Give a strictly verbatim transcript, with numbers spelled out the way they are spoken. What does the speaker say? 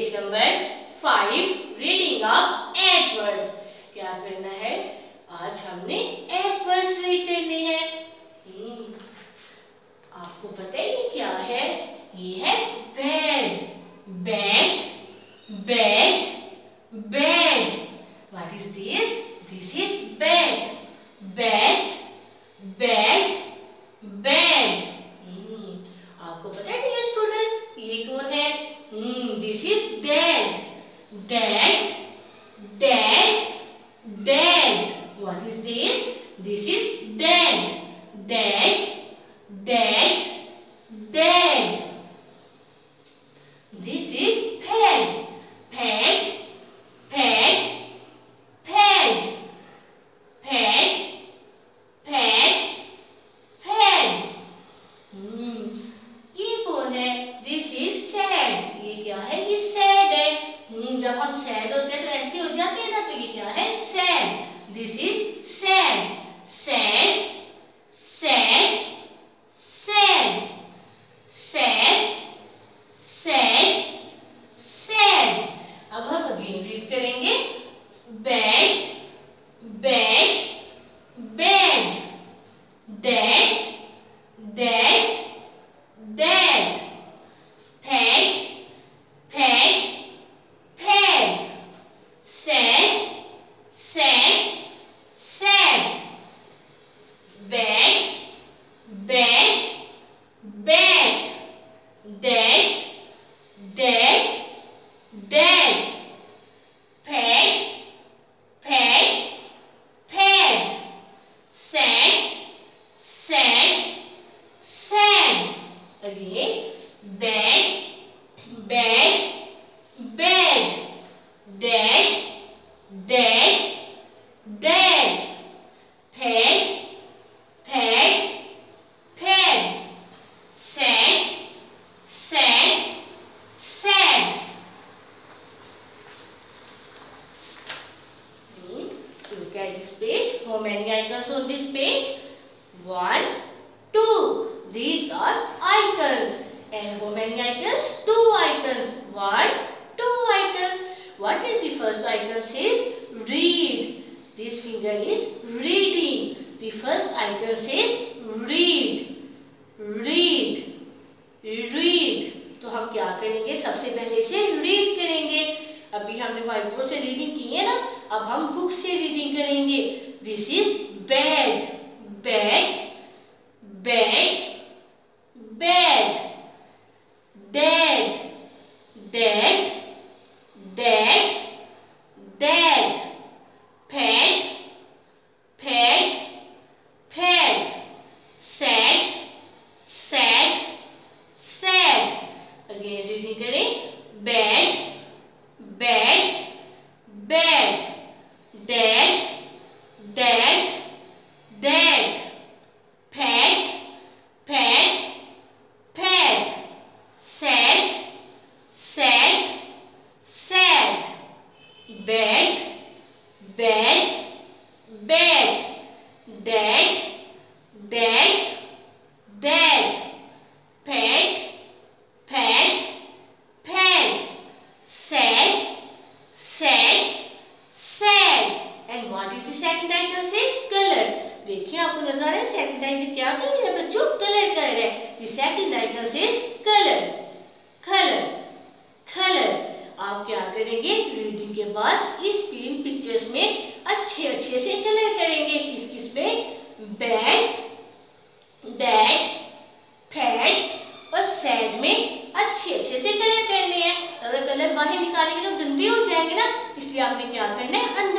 Page number five, reading of eight words. क्या करना है? आज हमने एट वर्ड्स रीड करने हैं। हम्म, आपको पता है ये क्या है? ये है bed, bed, bed, bed. What is this? This is bed, bed, bed, bed. Hmm. आपको पता है डियर स्टूडेंट्स ये कौन है? Hmm. This is dad, dad, dad, dad. What is this? This is dad, dad, dad, dad. This is pad, pad, pad, pad, pad, pad, pad. Hmm. ये कौन है? This is sad. ये क्या है? ये sad है। hmm. जब हम sad होते हैं तो ऐसे हो जाते हैं ना, तो ये क्या है? sad. This is sad, sad, sad, sad, sad, sad, sad. अब हम अगेन रीड करेंगे bed, bed, bed, dad, dad, dad, pad, pad, pad, sad, sad, sad, bed, bed, bed, dad, dad, dad, pad, pad, pad, sad, sad, sad. Again, bed, bed, bed, dad, dad, dad, pad, pad, pad, sad, sad, sad. Hmm. Look at this page. How many icons on this page? One, two. These are icons. And how many icons? Two icons. One, two icons. What is the first icon? Says read. This finger is reading. The first icon says read. Read. Read. तो हम क्या करेंगे? सबसे पहले से read करेंगे। अभी हमने व्हाइट बोर्ड से रीडिंग की है ना, अब हम बुक से रीडिंग करेंगे। This is bed, bed, bed, bed, dead, dead, dead, dead, pad, pad, pad, sad, sad, sad. Again reading करें। Bed, bed, bed, dead, dead, dead, pad, pad, pad, sad, sad, sad, bed, bed, bed, dead, dead, dead, pad, pad, pad, sad, sad, sad. And what is the second item? Says colour. देखिए आपको नजर आ रहा है second item क्या colour है बच्चों? Colour colour है। The second item says colour, colour, colour. आप क्या करेंगे? रीडिंग के बाद इस तीन पिक्चर्स में अच्छे अच्छे से कलर करेंगे। किस किस में? बैड, डैड, पैड और सैड में अच्छे अच्छे से कलर करने हैं। अगर कलर बाहर निकालेंगे तो गंदे हो जाएंगे ना, इसलिए आपने क्या करना है?